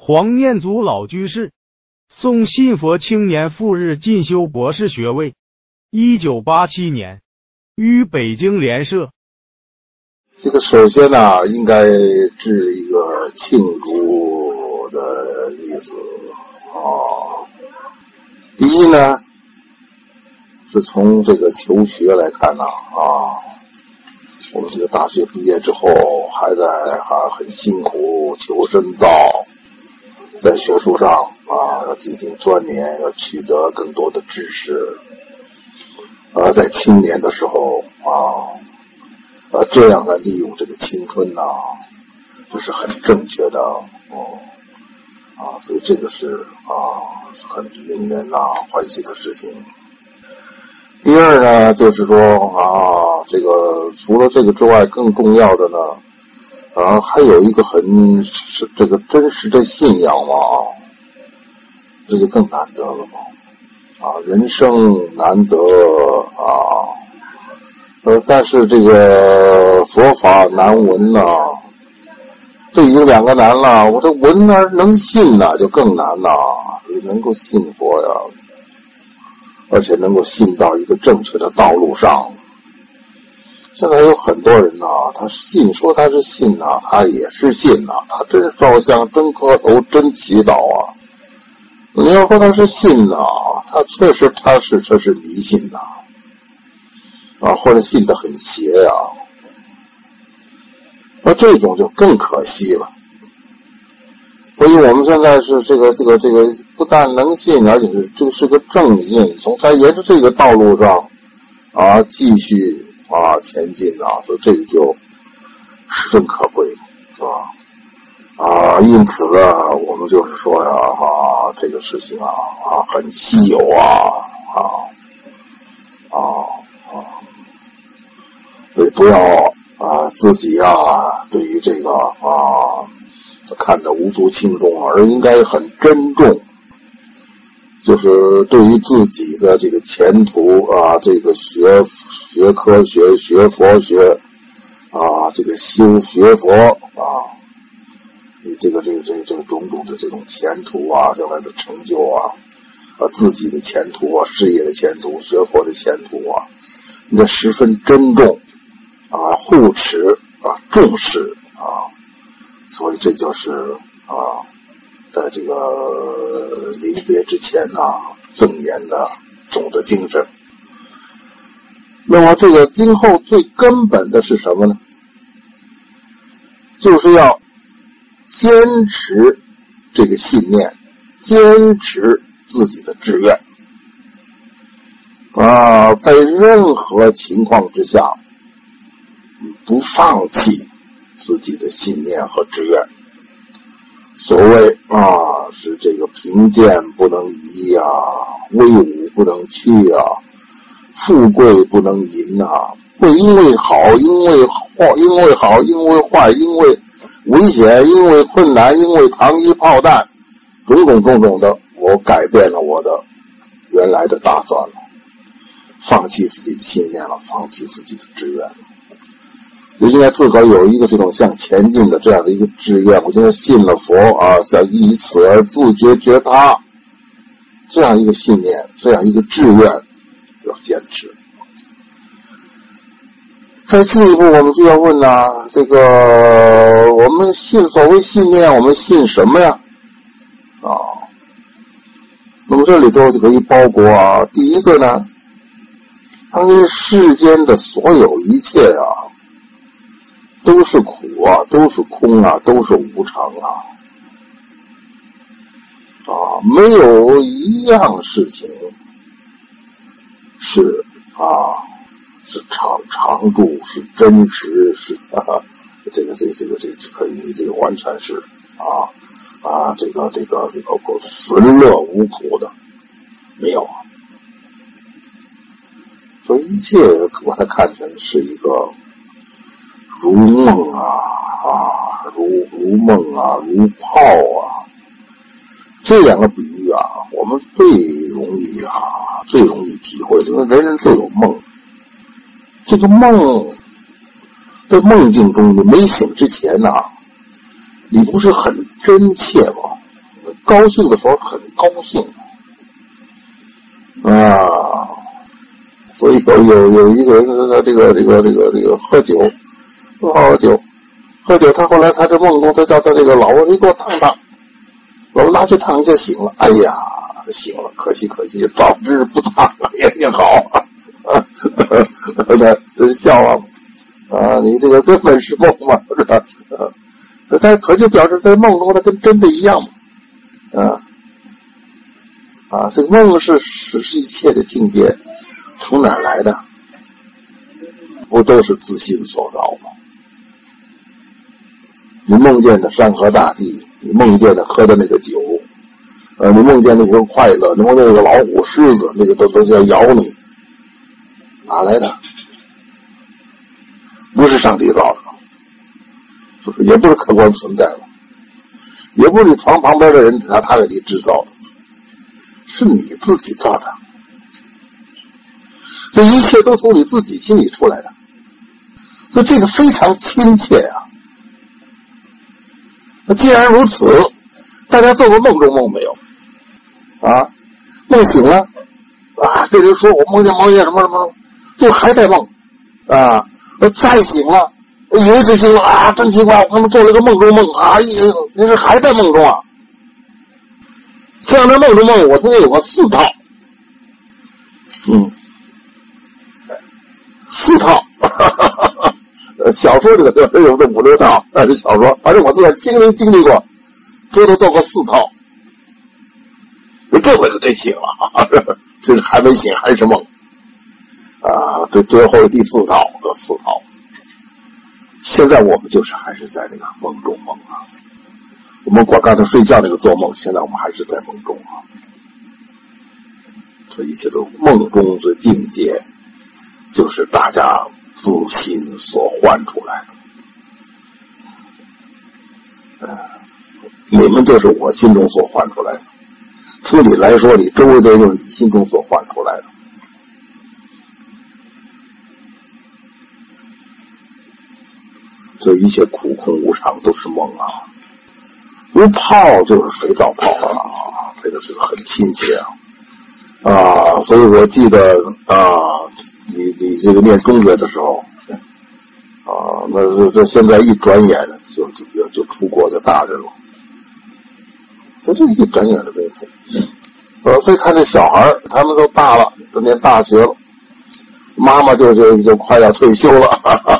黄念祖老居士，宋信佛青年赴日进修博士学位。1987年于北京联社。 这个首先呢，应该致一个庆祝的意思第一呢，是从这个求学来看呢我们这个大学毕业之后还很辛苦求深造，在学术上要进行钻研，要取得更多的知识。在青年的时候这样来利用这个青春呢，这是很正确的所以这个是很令人欢喜的事情。第二呢，就是说这个除了这个之外，更重要的呢还有一个这个真实的信仰这就更难得了人生难得但是这个佛法难闻这已经两个难了，我这闻能信就更难能够信佛呀，而且能够信到一个正确的道路上。现在有很多人他说他是信他也是信他真烧香真磕头真祈祷你要说他是信他确实他是迷信或者信得很邪那这种就更可惜了。所以我们现在是这个不但能信，而且这是个正信，才沿着这个道路上继续前进所以这个就十分可贵因此呢，我们就是说这个事情很稀有所以不要自己对于这个看得无足轻重，而应该很珍重，就是对于自己的这个前途这个学科学学佛学这个修学佛这个种种的这种前途将来的成就自己的前途事业的前途学佛的前途应该十分珍重护持重视所以这就是在这个临别之前赠言的总的精神。那么这个今后最根本的是什么呢？就是要坚持这个信念，坚持自己的志愿在任何情况之下不放弃自己的信念和志愿。所谓是这个贫贱不能移威武不能屈富贵不能淫会因为好因为好因为坏因为危险因为困难因为糖衣炮弹种种的，我改变了我的原来的打算了，放弃自己的信念了，放弃自己的志愿了。就应该自个儿有一个这种向前进的这样的一个志愿，我现在信了佛想以此而自觉他，这样一个信念，这样一个志愿要坚持。再进一步我们就要问这个我们所谓信念我们信什么呀那么这里头就可以包括第一个呢，当这世间的所有一切都是苦都是空都是无常没有一样事情是常住是真实是这个可以这个完全是这个纯乐无苦的没有所以一切把它看成是一个如梦如梦如泡这两个比喻我们最容易体会，因为人人都有梦。这个梦在梦境中你没醒之前你不是很真切吗？ 高兴的时候很高兴啊。所以有一个人他这个喝酒，喝酒，他后来他这梦中他叫他这个老婆，你给我烫烫，老婆拿去烫一下醒了，哎呀，醒了，可惜，早知不烫也好啊，这是笑话啊，你这个根本是梦嘛，是吧？但是可就表示在梦中它跟真的一样嘛，这个梦是一切的境界，从哪儿来的？不都是自信所造吗？你梦见的山河大地，你梦见的喝的那个酒，你梦见那个快乐，你梦见那个老虎、狮子，那个都要咬你，哪来的？不是上帝造的，是不是？也不是客观存在的，也不是你床旁边的人他给你制造的，是你自己造的。这一切都从你自己心里出来的，所以这个非常亲切啊。那既然如此，大家做过梦中梦没有？啊，梦醒了啊，这人说我梦见什么什么，就还在梦啊，再醒了，我以为是醒了啊，真奇怪，我刚才做了个梦中梦啊，你是还在梦中啊？这样的梦中梦，我曾经有过4套，4套，小说里头有这5、6套，那是小说，反正我自个儿经历过，最多做过4套。这回是真醒了，这是还没醒，还是梦啊！这最后第4套和4套。现在我们就是还是在那个梦中梦啊。我们刚才睡觉那个做梦，现在我们还是在梦中啊。这一切都梦中之境界，就是大家自心所幻出来的。你们就是我心中所幻出来的。从你来说，你周围的就是你心中所幻出来的。这一切苦空无常都是梦啊，如泡就是肥皂泡啊，这个是很亲切啊。所以我记得啊，你这个念中学的时候啊，那这现在一转眼就出国的大人了，这是一转眼的功夫。所以看这小孩他们都大了，都念大学了，妈妈就快要退休了，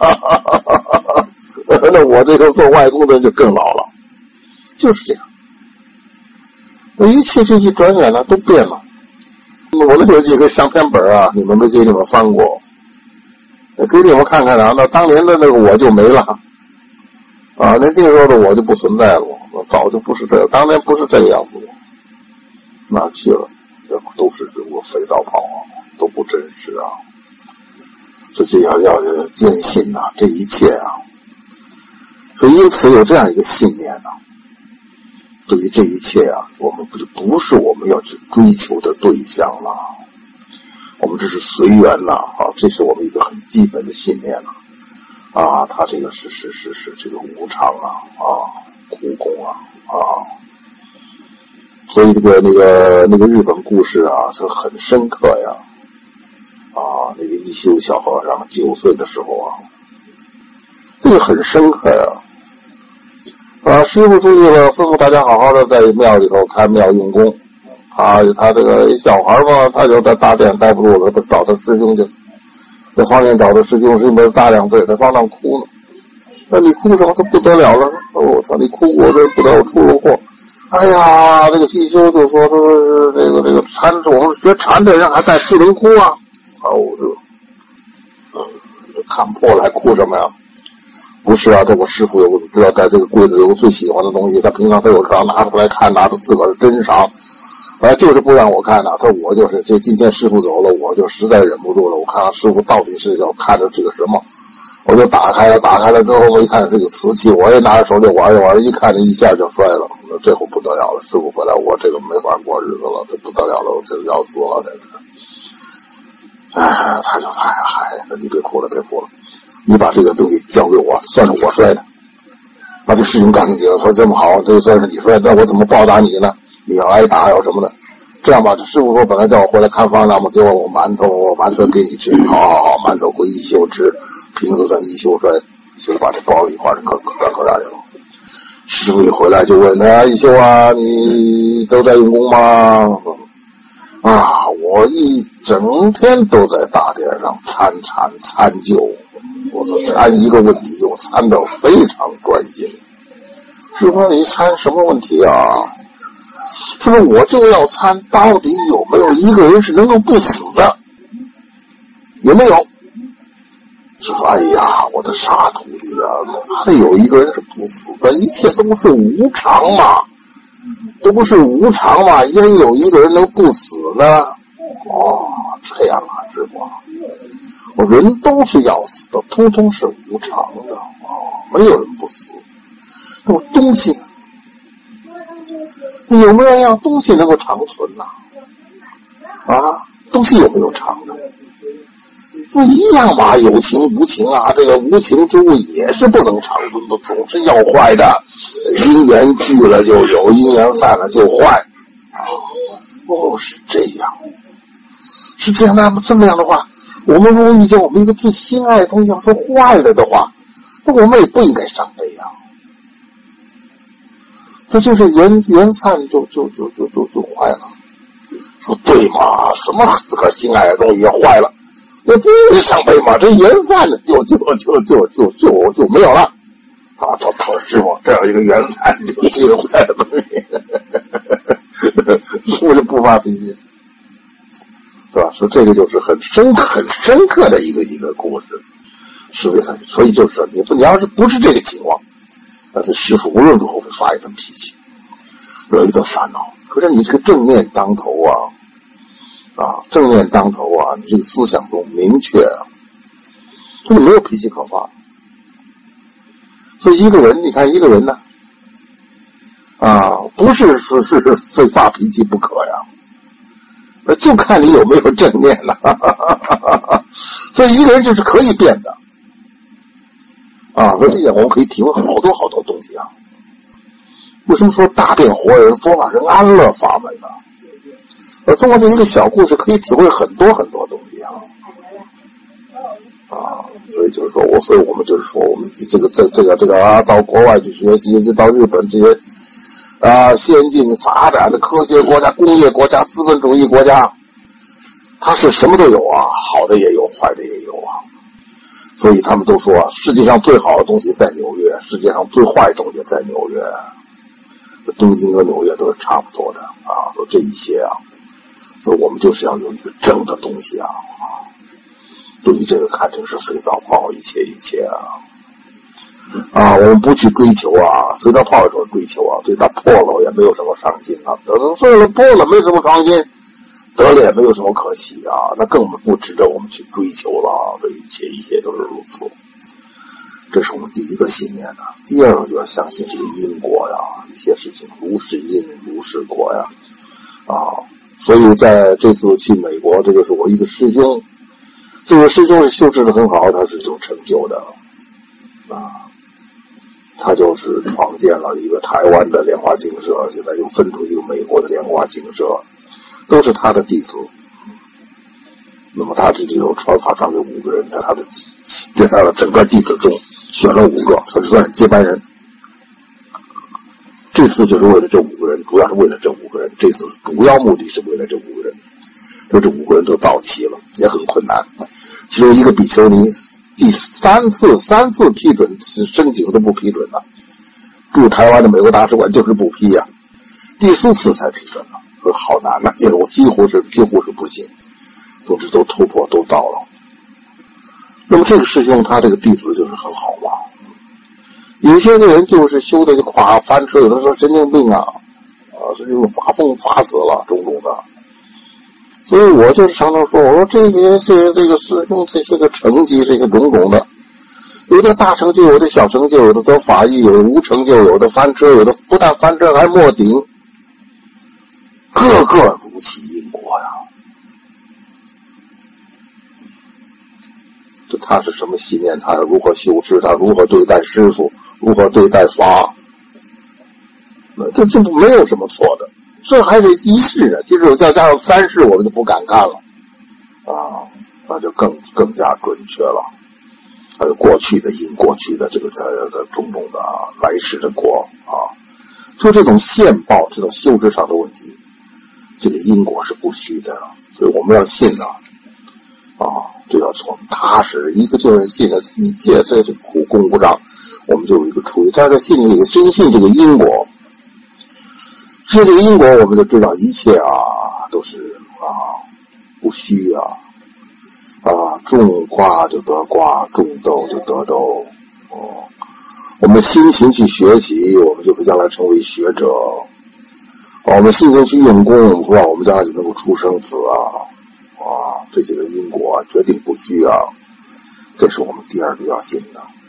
那我这个做外公的人就更老了，就是这样。那一切就一转眼了，都变了。我那有几个相片本啊，你们没给你们翻过，给你们看看啊。那当年的那个我就没了啊，那时候的我就不存在了，我早就不是这样，当年不是这个样子，哪去了？这都是我肥皂泡啊，都不真实啊。所以要坚信啊，这一切啊。所以因此有这样一个信念啊，对于这一切啊，我们不是我们要去追求的对象了，我们这是随缘了啊，这是我们一个很基本的信念了啊。它这个是这个无常啊苦空啊。所以那个日本故事啊，这很深刻呀啊。那个一休小和尚9岁的时候啊，这个很深刻呀。师父出去了，吩咐大家好好的在庙里头开庙用功。他这个小孩嘛，他就在大殿待不住了，他找他师兄去。在房间找他师兄，师兄大2岁，在房上哭呢。那你哭什么？他不得了了。我操，你哭我这不得我出了祸。哎呀，这个西修就说是这个禅，我们学禅的人还在不能哭啊。看破了还哭什么呀？不是啊，这我师父有知道，在这个柜子有个最喜欢的东西，他平常他有时候拿出来看，拿他自个儿珍赏，就是不让我看呐。我就是今天师父走了，我就实在忍不住了，我看看师父到底是要看着这个什么，我就打开了之后，我一看这个瓷器，我也拿着手就玩，一看这一下就摔了，这回不得了了，师父回来我这个没法过日子了，这不得了了，我这个要死了，这个。他就那你别哭了，你把这个东西交给我，算是我摔的。这事情干净了，说这么好，这算是你摔的，我怎么报答你呢？ 你要挨打要什么的。这样吧，这师傅说本来叫我回来看房，让我给我馒头，我馒头给你吃，好，馒头归一休吃，瓶子算一休摔，就把这包了一块儿，搁那里了。师傅一回来就问一休啊，你都在用功吗？啊，我一整天都在大殿上参究，我说参一个问题，我参得非常专心。师傅说你参什么问题啊？他说我就要参到底有没有一个人是能够不死的，有没有？师傅哎呀，我的傻徒弟啊，哪里有一个人是不死的？一切都是无常嘛，都是无常嘛，焉有一个人能不死呢？哦，这样啊，师傅，我人都是要死的，通通是无常的没有人不死。那么东西呢？有没有让东西能够长存呢？东西有没有长呢？不一样嘛，有情无情啊，这个无情之物也是不能长存的，总是要坏的。因缘聚了就有，因缘散了就坏。是这样，是这样。那么这么样的话，我们如果遇见我们一个最心爱的东西要是坏了的话，那我们也不应该伤悲啊。这就是缘散就坏了。说对嘛？什么自个儿心爱的东西要坏了？那不是伤悲嘛？这缘散了就没有了。他师傅这样一个缘散就坏的东西，是不是不发脾气？对吧？说这个就是很深刻的一个故事，是不是？所以就是你要是不是这个情况，那这师傅无论如何会发一顿脾气，惹一顿烦恼。可是你这个正念当头正念当头你这个思想中明确这就没有脾气可发。所以一个人，你看一个人呢，不是非发脾气不可呀，就看你有没有正念了。所以一个人就是可以变的。所以这点我们可以体会好多东西啊。为什么说大变活人，佛法是安乐法门呢？通过这一个小故事可以体会很多东西啊。所以就是说所以我们就是说我们这个到国外去学习，就到日本这些先进发展的科学国家、工业国家、资本主义国家，它是什么都有好的也有，坏的也有所以他们都说世界上最好的东西在纽约，世界上最坏的东西在纽约。东京和纽约都是差不多的说这一些所以我们就是要有一个正的东西对于这个看成是肥皂泡，一切我们不去追求肥皂泡也说追求肥皂破了也没有什么伤心得碎了破了没什么伤心，得了也没有什么可惜那更不值得我们去追求了。这一切都是如此。这是我们第一个信念第二个就要相信这个因果一些事情如是因如是果所以在这次去美国，这个是我一个师兄，这个师兄是修持的很好，他是有成就的他就是创建了一个台湾的莲花精舍，现在又分出一个美国的莲花精舍，都是他的弟子。那么他这里头传法上有5个人，在他的整个弟子中选了5个，算是接班人。这次就是为了这5个人，主要是为了这5个人，这次主要目的是为了这5个人。这5个人都到齐了，也很困难。其中一个比丘尼第3次批准申请都不批准了，驻台湾的美国大使馆就是不批第4次才批准了，说好难这个我几乎是不行。总之都突破都到了。那么这个师兄他这个弟子就是很好嘛。有些个人就是修的就垮翻车，有的说神经病神经病发疯发死了种种的。所以我就是常常说，我说这个师兄这些个成绩，这个种种的，有的大成就，有的小成就，有的得法益，有的无成就，有的翻车，有的不但翻车还没顶，个个如其因果他是什么信念，他是如何修持，他如何对待师父，如何对待法，这没有什么错的这还是一世呢，其实再加上三世，我们就不敢看了啊，那就更加准确了。还有过去的因，过去的这个种种的来世的果啊，就这种现报，这种修持上的问题，这个因果是不虚的，所以我们要信这要从踏实。一个就是信的一切这苦功不让，我们就有一个出路。在这信这个深信这个因果，信这个因果，我们就知道一切都是不虚种瓜就得瓜，种豆就得豆。我们辛勤去学习，我们就会将来成为学者。我们辛勤去用功，我们将来就能够出生子这些个因果决定不虚这是我们第二个要信的。